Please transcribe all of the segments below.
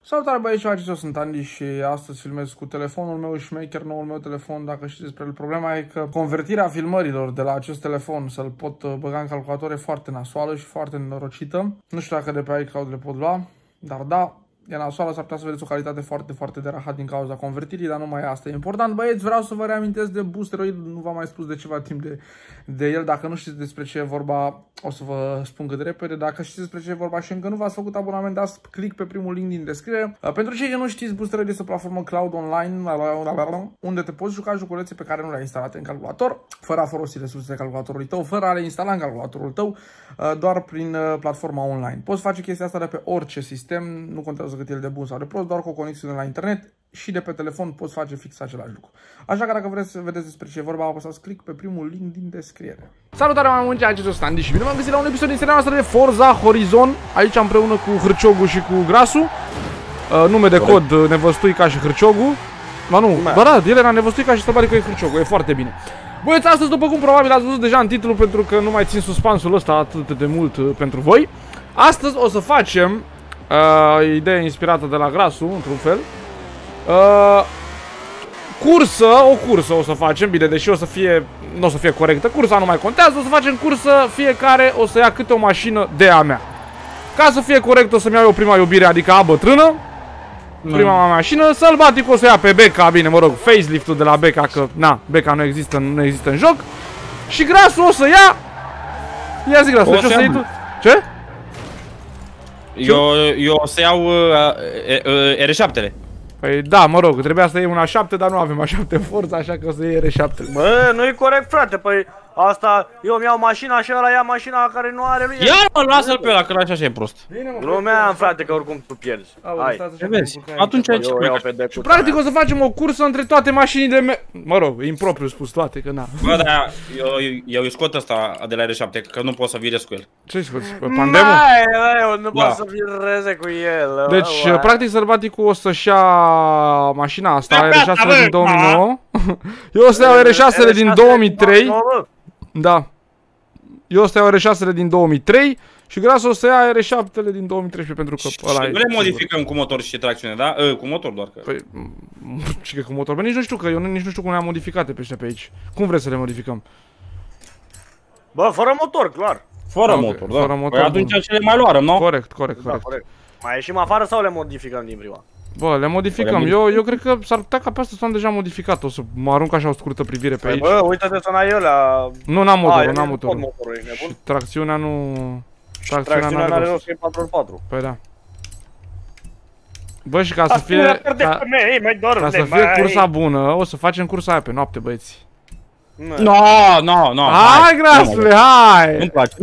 Salutare băieți, eu sunt Andy și astăzi filmez cu telefonul meu șmecher, noul meu telefon. Dacă știți despre el, problema e că convertirea filmărilor de la acest telefon să-l pot băga în calculator e foarte nasoală și foarte nenorocită. Nu știu dacă de pe iCloud le pot lua, dar da, e nasoală, s-ar putea să vedeți o calitate foarte de rahat din cauza convertirii, dar nu mai asta e important. Băieți, vreau să vă reamintesc de Boosteroid, nu v-am mai spus de ceva timp de el. Dacă nu știți despre ce e vorba, o să vă spun cât de repede. Dacă știți despre ce e vorba și încă nu v-ați făcut abonament, dați click pe primul link din descriere. Pentru cei ce nu știți, Boosteroid este o platformă cloud online unde te poți juca joculețe pe care nu le-ai instalate în calculator, fără a folosi resursele calculatorului tău, fără a le instala în calculatorul tău, doar prin platforma online. Poți face chestia asta de pe orice sistem, nu contează cât el de bun sau de prost, doar cu o conexiune la internet și de pe telefon poți face fix același lucru. Așa că dacă vreți să vedeți despre ce e vorba, apăsați click pe primul link din descriere. Salutare mai mulți, aici sunt Andy și bine m-am găsit la un episod din seria noastră de Forza Horizon, aici împreună cu Hârciogu și cu Grasu. Nume de cod Nevăstuica și Hârciogu. Ba nu, da, el era Nevăstuica și Stăbarică e Hârciogu, e foarte bine. Băieți, astăzi, după cum probabil ați văzut deja în titlu, pentru că nu mai țin suspansul ăsta atât de mult pentru voi, astăzi o să facem idee inspirată de la Grasu, într-un fel. O cursă o să facem, bine, deși o să fie, nu o să fie corectă, cursa nu mai contează, o să facem cursă, fiecare o să ia câte o mașină de a mea. Ca să fie corect, o să-mi iau eu prima iubire, adică a bătrână, prima mea mașină, Sălbatic o să ia pe Beca, bine, mă rog, facelift-ul de la Beca, că, na, Beca nu există în joc. Și Grasu o să ia zi, Grasu, ce o să iei tu? Ce? Eu o să iau R7-le. Păi da, mă rog, trebuia să iei un A7, dar nu avem A7 în Forza, așa că o să iei R7. Bă, nu e corect, frate, păi asta, eu îmi iau mașina și ăla ia mașina care nu are lui. Ia mă, lasă-l pe ăla, că așa e prost. Glumeam, frate, că oricum tu pierzi. Hai, vezi, atunci ce mai. Și practic o să facem o cursă între toate mașinile mele. Mă rog, impropriu spus toate, că na. Bă, dar eu scot ăsta de la R7, că nu pot să virez cu el. Ce-i scoți? Pandemul? Eu nu pot să vireze cu el. Deci, practic, Sălbaticul o să-și ia mașina asta, R6 din 2009. Eu o să iau R6 din 2003. Da. Eu o să iau R6-le din 2003 și Grasu o să ia R7-le din 2013 pentru că ăla e. Nu le modificăm cu motor și tracțiune, da? Cu motor doar că. Păi, ce cu motor? Bă, nici nu știu că eu nici nu știu cum le-am modificate pe ăștia pe aici. Cum vreți să le modificăm? Bă, fără motor, clar. Fără motor, da. Fără motor. Păi atunci ce le mai luarăm, nu? Corect. Mai ieșim afară sau le modificăm din prima? Bă, le modificăm. Eu cred că s-ar putea ca pe astea să am deja modificat. O să mă arunc așa o scurtă privire pe aici. Bă, uite-te să n-ai ăla. Nu, n-am motorul, ești nebun? Tracțiunea nu... Tracțiunea n-are rost, e 4x4. Păi da. Bă, și ca să fie... Ca să fie cursa bună, o să facem cursa aia pe noapte, băieți. No. Hai, Grasule, hai! Nu-mi place,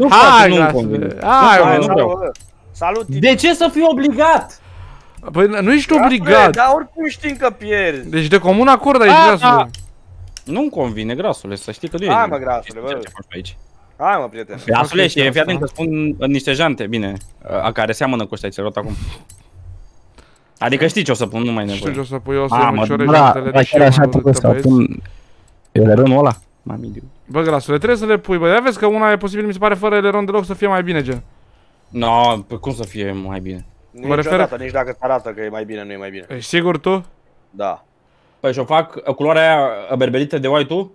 Hai, Salut! De ce să fii obligat? Păi nu ești obligat. Dar oricum știm că pierzi. Deci de comun acord aici, Grasule. Nu-mi convine, Grasule, să știi că nu e. Hai mă, Grasule, bă. Hai mă, prieten. Grasule, și fii atent că spun niște jante, bine, a care seamănă cu ăștia, ți-le rot acum. Adică știi ce o să pun, nu mai nevoie. Știu ce o să pui, o să măciorez jantele de și eleronul ăla? Bă, Grasule, trebuie să le pui, bă, ia vezi că una e posibil, mi se pare, fără eleron deloc să fie mai bine, gen. No, cum să fie mai bine? Niciodată, nici dacă îți arată că e mai bine, nu e mai bine. Ești sigur tu? Da. Păi și-o fac culoarea aia berberită de white tu?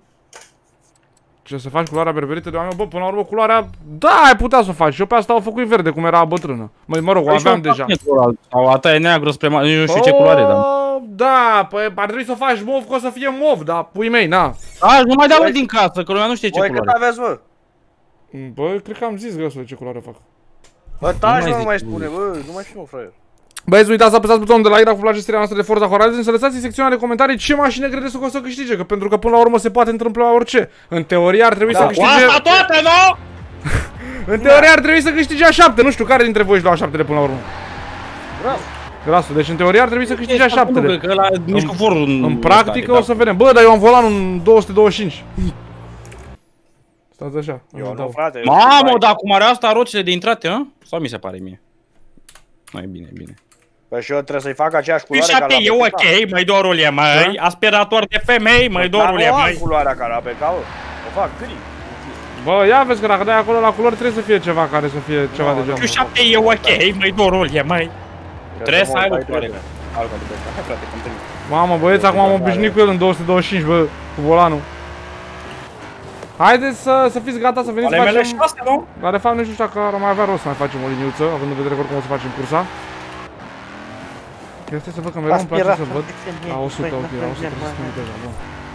Ce să faci culoarea berberită de oameni? Bă, până la urmă culoarea... Da, ai putea să o faci. Eu pe asta o făcut verde, cum era bătrână. Mă rog, o aveam deja. Sau a ta e neagră spre... Nu știu ce culoare, dar... Da, păi ar trebui să o faci mov, că o să fie mov, dar pui mei, na. A, nu mai dau din casă, că lumea nu știe ce culoare. Voi cât aveți, bă? Bă, cred că am zis, Grasule, ce culoare fac. Bă, taci, nu mai spune, bă, nu mai știu, mă, fraier. Băieți, uitați să apăsați butonul de like dacă vă place seria noastră de Forza Horizon, să lăsați în secțiunea de comentarii ce mașină credeți că o să câștige, că pentru că până la urmă se poate întâmpla orice. În teorie ar trebui să câștige... Asta toate, nu? În teorie ar trebui să câștige A7, nu știu care dintre voi își lua A7 până la urmă. Grasu, deci în teorie ar trebui să câștige A7. Că ăla nici cu forul... În practică o să vedem. Bă, dar eu am volanul în 225. Stați așa. Eu nu, frate. Mamă, dar cum are asta roțile de intrate, hă? Sau mi se pare mie? Nu, e bine, e bine. Păi și eu trebuie să-i fac aceeași culoare ca la e ok, măi dorule, măi. Aspirator de femei, măi dorule, măi. Nu am culoarea ca la BK, o fac gri. Bă, ia vezi că dacă dai acolo la culori trebuie să fie ceva care să fie ceva de genul. Q7 e ok, măi dorule, măi. Trebuie să ai lucrare. Hai frate, continui. Mamă, băieți, acum am obișnuit cu el în 225, bă, cu volanul. Haideți să fiți gata să veniți să facem... 6, nu? Dar de fapt nici nu știu dacă ar mai avea rost să mai facem o liniuță, având în vedere că oricum o să facem cursa. Chiar stai să văd că mereu îmi place să văd. La 100, ok, la 100 trebuie să fim deja, bun.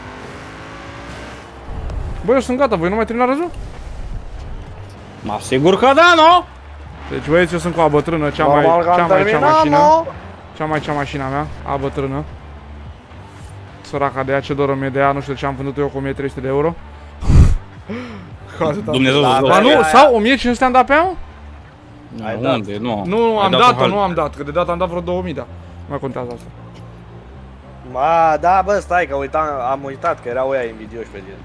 Băi, eu sunt gata, voi nu mai terminat răzul? Mă sigur că da, nu? Deci băieți, eu sunt cu a bătrână, cea mai mașina mea, a bătrână. Săraca de ea, ce doră mie de ea, nu știu de ce am vândut eu cu 1300 de euro. Dumnezeu să ba nu, sau 1500 am dat pe ea? Unde? Nu, am dat-o, nu am dat, că de data am dat vreo 2000, da. Nu mai contează asta. Ma, da, bă, stai, că am uitat că erau ăia invidioși pe tine.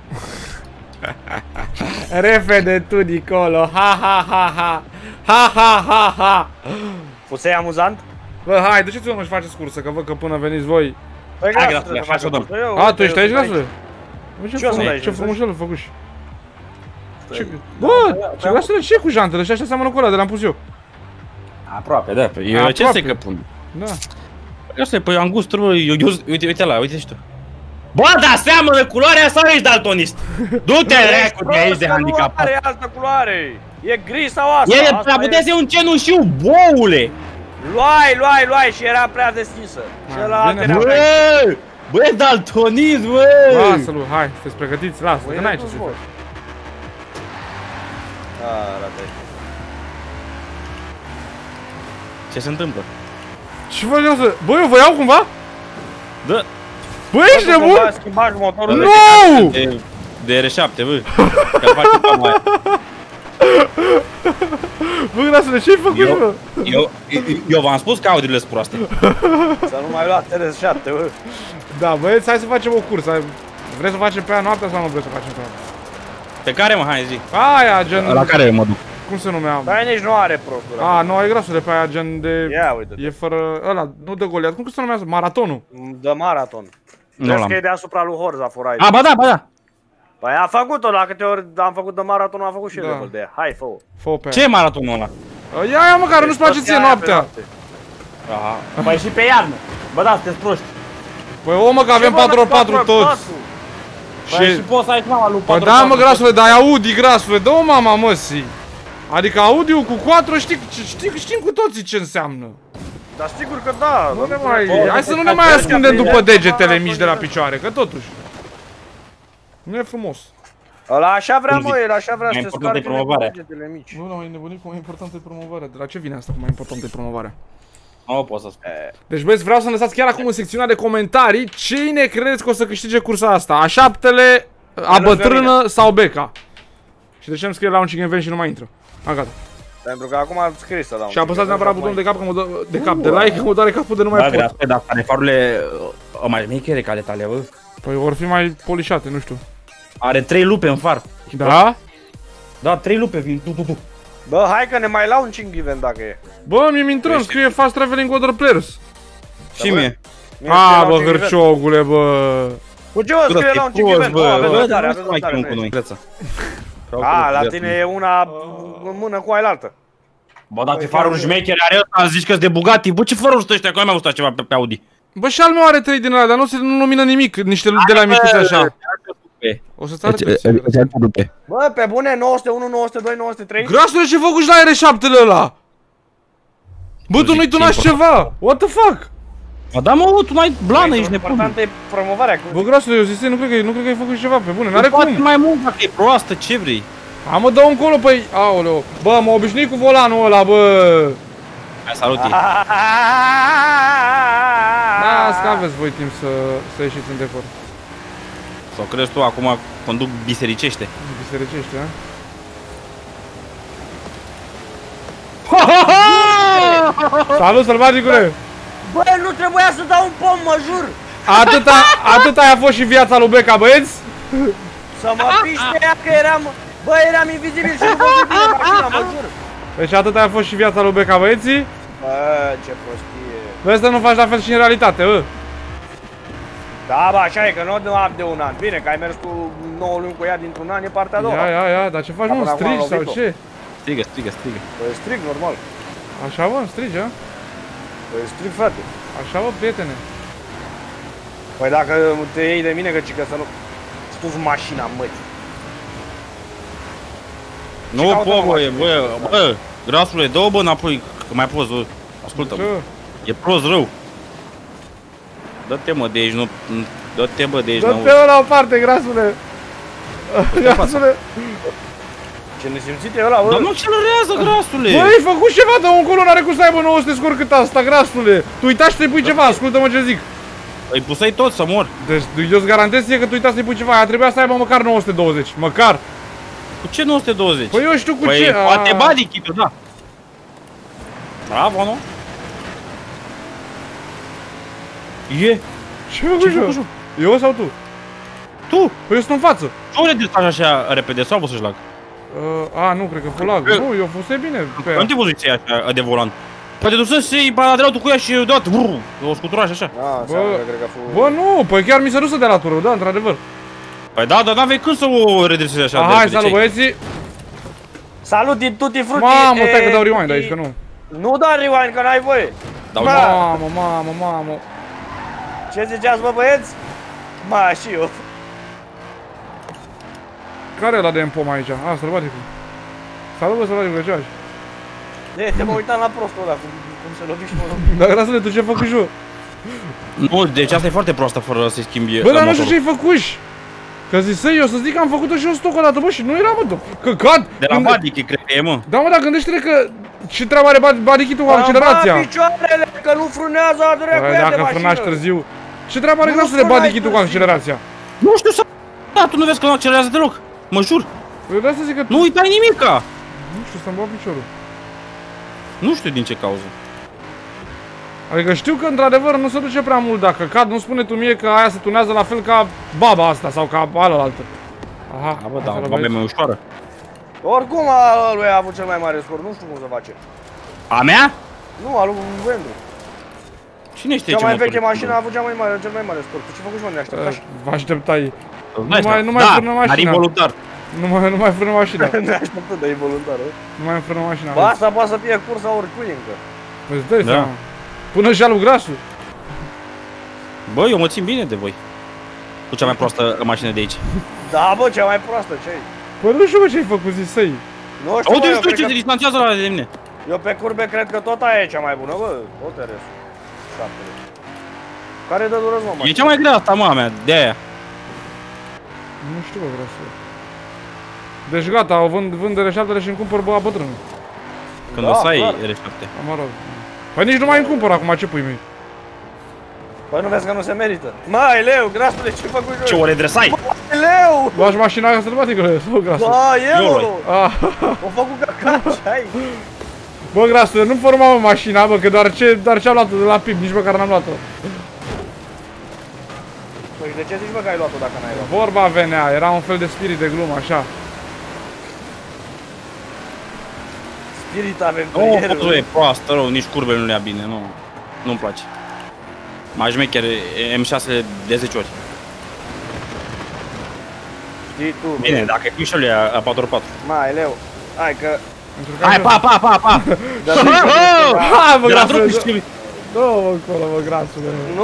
Repede tu, Nicolo, ha ha ha ha, ha ha ha ha. Fusei amuzant? Bă, hai, duceți-vă mă și faceți cursă, că văd că până veniți voi. Păi hai, gata, trebuie să facem dăm. cursă. Tu ești aici, Grasule? Ce frumușel făcut și. Bă, ce Grasule, ce e cu jantele? Și așa seamănă cu ăla de le-am pus eu. Aproape, da, eu ce să-i că pun? Da. Asta e, păi am gusturi, bă, uite la, uite și tu. Bă, dar seamănă culoarea sau ești daltonist? Du-te, recu de aici de handicapat. Nu are altă culoare. E gri sau asta? E prea putea să e un cenușiu, boule! Luai și era prea destinsă. Și ăla Bă, e daltonism, bă! Lasă-l, hai, sunteți pregătiți, lasă, că n-ai ce să faci. Ce se întâmplă? Ce faci, Grasule? Bă, eu vă iau cumva? Da. Bă, ești nebun? Schimbați motorul. Nu! De R7, bă. Că-l face cam aia. Bă, Grasule, ce-ai făcut, bă? Eu v-am spus că Audi-urile sunt proaste. Să nu mai luați RS7, bă. Da, băieți, hai să facem o cursă. Vreți să facem pe aia noaptea sau nu vreți să facem pe aia? Pe care, mă, hai zi. Aia, gen... La care mă duc? Cum se numea? Dar nici nu are prostura. A, nu, e Grasule, pe aia, gen de... Ia, uite. E fără... Ăla, nu de Goliat, cum se numează? Maratonul. De maraton. Crezi că e deasupra lui Horza Forai. A, ba da. Păi a făcut-o, la câte ori am făcut de maraton, am făcut și level de ea. Hai, fă-o. Fă-o pe aia. Ce e maratonul ăla? Ia, mă, care nu-ți place ție noaptea. Aha. Păi și pe iarnă. Bă, da, sunteți proști. Păi, o, mă, că avem 4x4 toți. Păi și poți să ai mama lui 4x4. Păi da, mă, Grasule, dar e Audi, Grasule, dă-o mama, măsii. Adică Audi-ul cu 4 știm cu toții ce înseamnă. Dar sigur că da. Hai să nu ne mai ascundem după degetele mici de la picioare, că totuși. Nu e frumos. Ăla așa vrea, mă, el așa vrea să te importantă e scarpe promovarea. degetele mici. Nu, mai nebunit cu mai importantă e promovarea. De la ce vine asta cu mai importantă e promovarea? Nu pot să spun. Deci băieți, vreau să lăsați chiar acum în secțiunea de comentarii cine credeți că o să câștige cursa asta. A șaptele, a bătrână sau Beca. Și de ce îmi scrie la un chicken event și nu mai intră? A, gata. Pentru că acum am scris să dau. Și apăsați neapărat butonul de cap, că mă de like, că mă doare capul de nu mai pot. Da, dar are farurile o mai michere ca ale tale, bă. Păi vor fi mai polișate, nu știu. Are 3 lupe în far. Da? Da, 3 lupe vin tu. Bă, hai că ne mai lau un 5 event dacă e. Bă, mi-mi intrăm, scrie Fast Traveling Other Players. Și mie. A, bă, hârciogule, bă. Cu ce vă scrie la un 5 event? Bă, dar nu mai chim cu noi. A, la tine e una în mână cu ailaltă. Bă, dar ce faruri șmechere are ăsta, zici că-s de Bugatti. Bă, ce faruri sunt ăștia, că mai gustat ceva pe Audi. Bă, și al meu are 3 din alea, dar nu se lumină nimic, niște de la micuți așa. O să-ți arăt. Bă, pe bune, 901, 902, 903. Grasule, ce făcut și la R7-le ăla? Bă, tu nu-i tunași ceva? What the fuck? Ba da, mă, tu n-ai blană, ești nebun. Importantă e promovarea. Bă, Grasule, eu zis, nu cred că ai făcut ceva, pe bune, n-are cum. Poate mai mult dacă e proastă, ce vrei? A, mă, dă-o încolo, păi, aoleo. Bă, m-a obișnuit cu volanul ăla, bă. Hai, salut. Da, că aveți voi timp să ieșiți în decor. Sau crezi tu acum conduc bisericește? Bisericește, a? Salut, sălbaticule! Bă, nu trebuia să dau un pom, mă jur! Atâta a fost și viața lui Beca, băieți? Să mă piște ea că eram... Bă, eram invizibil și nu vă bine mașina, mă jur! Deci atâta a fost și viața lui Beca, băieții? Bă, ce prostie! Bă, asta nu faci la fel și în realitate, bă! Da, bă, așa e, că nu am de un an. Bine, că ai mers cu 9 luni cu ea dintr-un an, e partea a doua. Ia, dar ce faci, mă, strigi sau ce? Strigă. Bă, strig, normal. Așa, mă, strigi, a? Păi strict, frate. Așa, bă, prietene. Păi dacă te iei de mine, că să nu stufi mașina, măi. Nu pot, bă, grasule, dă-o, bă, înapoi, că mai poți, bă. Ascultă-mă. E prost rău. Dă-te, mă, de aici, nu... Dă-te, bă, de aici, n-auzi. Dă-te la o parte, grasule. Grasule. Ce nesimțit e ăla, bă? Dar nu accelerează, grasule. Bă, ai făcut ceva de încolo, n-are cum să aibă 900 scor cât asta, grasule. Tu uitați să-i pui ceva, ascultă-mă ce zic. Îi pusai tot să mor. Deci eu-ți garantez ție că tu uitați să-i pui ceva, aia trebuia să aibă măcar 920, măcar. Cu ce 920? Păi eu știu cu păi, ce. Poate body kit-ul, da. Bravo, nu? E. Ce făcut eu? Eu sau tu? Tu! Păi eu sunt în față. Tu le desfaci așa repede sau poți să-și lag? Nu, cred că fulag. Nu, eu fusei bine pe ea. Nu te poziție așa de volan. Poate tu să se iei la cu ea și deodată, o scuturaș așa. Da, cred că a fost... Bă, nu, păi chiar mi se dusă de la tură, da, într-adevăr. Păi da, dar n-avei când să o redresezi așa de repede. Hai, salut băieții. Salut din Tutti Frutti! Mamă, stai că dau rewind aici, că nu. Nu da rewind, că n-ai voie! Mamă. Ce ziceați, bă, băieți? Ma, și eu. Care e ăla de empom aici? Sălbaticul. Salut, bă, sălbaticul, ce faci? Te mă uitam la prostul ăla, cum se lovi și mă lovi. Dar grasule, tu ce făcuși eu? Nu, deci asta e foarte proastă fără să-i schimbi Bă, dar nu știu ce-ai făcuși. Că zisei eu să zic că am făcut-o și eu stoc o dată, bă, și nu era, mă, căcat! De la Badichi, cred că e, mă. Da, mă, dar gândește-te că ce treabă are badichitul cu accelerația? Am picioarele, că nu frânează, adure cu ea de dacă mașină. frânași târziu. Ce treabă are grasule badichitul cu accelerația? Nu știu să... Da, tu nu vezi că nu accelerează deloc. Mă jur. Eu de asta zic că... Nu uitai nimica. Nu știu, să-mi bag piciorul. Nu știu din ce cauză. Adică știu că într-adevăr nu se duce prea mult dacă cad, nu spune tu mie că aia se tunează la fel ca baba asta sau ca alaltă. Aha, bă, da, baba e mai ușoară. Oricum lui a avut cel mai mare scor, nu știu cum să face. A mea? Nu, a lui Vendu. Cine știe cea ce mai veche mașină a avut cel mai mare scor. Ce făcuși, mă, ne așteptași? Vă așteptai. Nu mai da, frână mașina. dar involuntar. Nu mai frână mașina. Ne așteptăm, dar e voluntar, Nu mai frână mașina. Bă, asta poate să fie cursa oricui încă. Păi îți dai seama. Până și alu grasul. Bă, eu mă țin bine de voi. Cu cea mai proastă mașină de aici. Da, bă, cea mai proastă, ce-i? Păi nu știu, bă, ce-ai făcut, zisei. Nu știu, Aude, bă, știu ce te distanțează la de mine. Eu pe curbe cred că tot aia e cea mai bună, bă. Tot RS. 7. Care dă dură, mă, mașina? E cea mai grea asta, mea, de aia. Nu știu, bă, grasul. Deci gata, o vând R7 și îmi cumpăr băa bătrânul. Când o să ai R7. Mă rog. Păi nici nu mai îmi cumpăr acum, ce pui mei? Păi nu vezi că nu se merită. Mai, leu, grasule, ce făcut eu? Ce o redresai? Leu! Lași mașina aia sălbaticule, sau grasul? Da, eu! Ah. O făcut căcat, ce ai? Bă, grasule, nu forma mă mașina, bă, că doar ce-am luat-o de la PIB, nici măcar n-am luat-o. Păi de ce zici, bă, că ai luat-o dacă n-ai luat-o? Vorba venea, era un fel de spirit de glumă, așa. Spirit aventurier. Nu, e proastă, rău, nici curbe nu le ia bine, nu-mi place. Mai șmecher M6 de 10 ori. Știi tu, bă. Bine, dacă e pișul e a 4x4. Mai, leu, hai că... Hai, pa! Ha, bă, De la grasule, drum știi. dă-mă acolo, bă, grasule. Nu,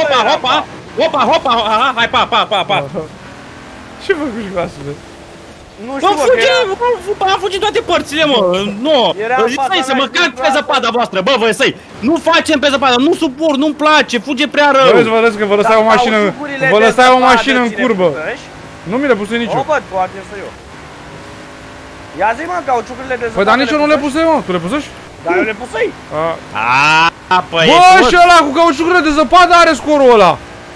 Hopa! Hai, pa! Ce făcuși, grasule? Nu știu, bă, Am fugit toate părțile, mă! Nu! Stai să mă cac pe zăpada voastră, bă, văsăi! Nu facem pe zăpadă, nu suport, nu-mi place, fuge prea rău! Vă lăs că vă lăsai o mașină, vă lăsai o mașină în curbă. Nu mi le puse nici eu. O văd, poate să eu. Ia zi, mă, cauciucurile de zăpadă. Păi dar nici eu nu le puse, mă, tu le pusăși? Dar eu le pusei. Păi... Bă, și ăla cu cauciucurile de zăpadă are scorul ăla!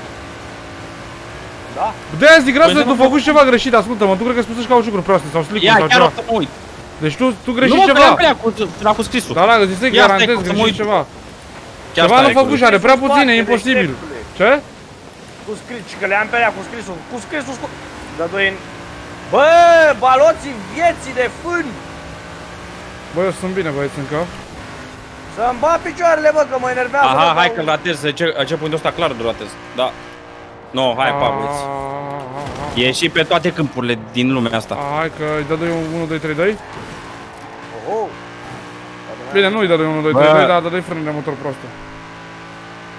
Da. De-aia zic, grasule, tu făcuși ceva greșit, ascultă-mă, tu cred că spusăși cauciucuri proaste sau slick-uri sau Ia, chiar ceva. o să mă uit. Deci tu greșit Nu, ceva. Nu, cu scrisul. Da, da, zisei, garantez, greșit ceva. Ceva nu făcuși, are prea puține, e imposibil. Ce? Cu scris, că le am pe alea cu scrisul. Cu scrisul, Dă doi în... Bă, baloții vieții de fân! Bă, eu sunt bine, băieți, încă. Să-mi bat picioarele, bă, că mă enervează. Aha, hai că-l ratez, ce punctul ăsta clar îl ratez. Da. No, hai, pa, băieți. E și pe toate câmpurile din lumea asta. Hai că îi dă 1, 2, 3, 2. Oh. Bine, nu îi dă 1, 2, 3, 2, dar dă 2 frâne de motor prostă.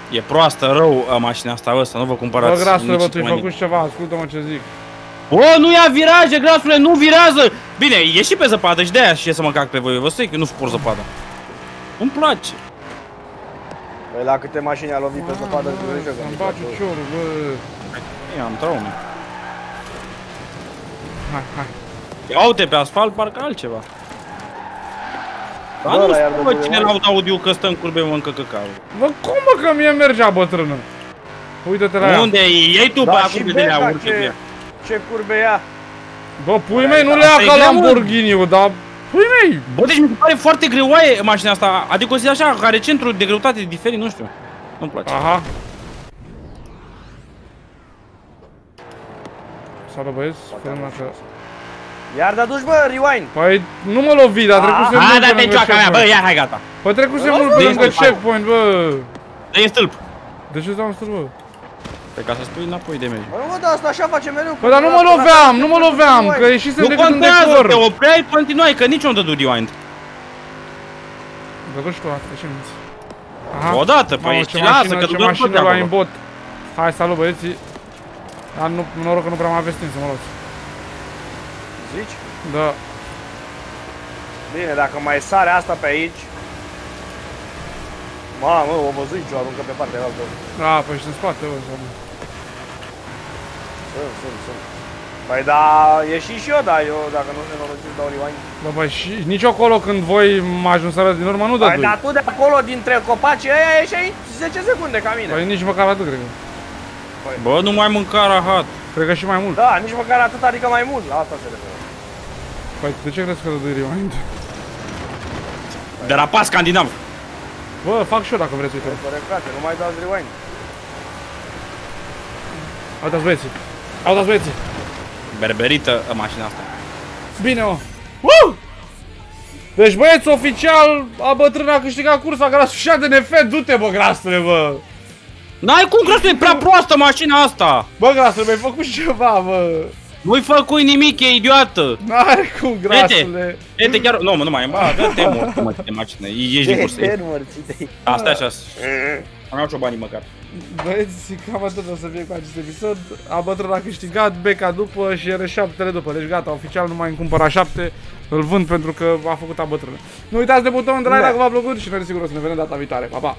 E proastă rău mașina asta, ăsta, nu vă cumpărați. Bă, grasule, bă, nici tu-i mai făcut ceva, ascultă-mă ce zic. Bă, nu ia viraje, grasule, nu virează! Bine, e și pe zăpadă și de-aia și e să mă cac pe voi, vă spun că nu suport zăpada. Nu-mi place. Păi la câte mașini a lovit pe zăpadă, Îmi bagi uciorul, bă. Ia, am traume. Hai. Ia uite pe asfalt, parcă altceva. Dar Bă, nu la iar știu, de bă, cine Dubai. laud audio că stă în curbe, mănâncă căcaul. Bă, cum mă că mie mergea bătrână? Uite-te la ea. Unde e? Iei tu pe Da, acum și de le Beca, urcă ea. ce curbe ia. Bă, pui mei, nu le ia Asta e ca greu, mă. Lamborghini-ul, dar... Pui mei! Bă, deci mi se pare foarte greoaie mașina asta. Adică o să așa, care centru de greutate diferit, nu știu. Nu-mi place. Aha. Salut băieți, sperăm că... Iar de aduci, bă, rewind. Păi, nu mă lovi, dar trecusem Hai, mult da, pe te lângă cioaca mea, bă, checkpoint. ia, hai, gata. Păi trecusem Bă, mult pe de lângă stâlp, checkpoint, bă. Dă-i în stâlp. De ce dau în stâlp, bă? Pe ca să spui înapoi de mergi. Bă, nu, da, asta așa face mereu. Păi, dar nu mă loveam, nu mă loveam, că ieșisem Nu decât un contează, decor. te opreai, continuai, că nici nu dă rewind. Bă, duci tu, ce minți. Aha. Odată, păi Mamă, ești, lasă, că ce duc mașină tot la acolo. imbot. Hai, salut băieții. Dar nu, noroc că nu prea m-a vestit să mă luați. Zici? Da. Bine, dacă mai sare asta pe aici. Mamă, o văzut și o aruncă pe partea altă. Da, păi și în spate, bă, sau... Sunt. Păi da, ieși și eu, da, eu dacă nu ne norocim dau rewind. Bă, băi, și nici acolo când voi mă ajunseră din urmă nu Păi dădui. dar tu de acolo, dintre copaci ăia, ieși aici 10 secunde ca mine. Păi nici măcar atât, cred că. Bă, nu mai mânca rahat. Cred că și mai mult. Da, nici măcar atât, adică mai mult, la asta se referă. Păi de ce crezi că dădui rewind? De la pas scandinav. Bă, fac și eu dacă vreți, uite. Corect, frate, nu mai dați rewind. Uitați băieții. Uitați băieții. Berberită mașina asta. Bine, mă. Deci băieți, oficial, a bătrână a câștigat cursa, grasul de NF, du-te, bă, grasule, bă. N-ai cum, grăsul, e prea proastă mașina asta. Bă, grasule, mi-ai făcut ceva, bă. Nu-i făcui nimic, e idiotă. N-are cum, grasule. Ete chiar, nu, mă, nu mai e, bă, dă-te, mă, de mașină, ieși din cursă. Asta e așa. Am iau ciobanii măcar. Băieți, cam atât o să fie cu acest episod. A bătrân a câștigat, Beca după și R7-le după. Deci gata, oficial nu mai îmi cumpăra 7. Îl vând pentru că a făcut a bătrână. Nu uitați de butonul de like dacă v-a plăcut și noi sigur o să ne vedem data viitoare. Pa, pa!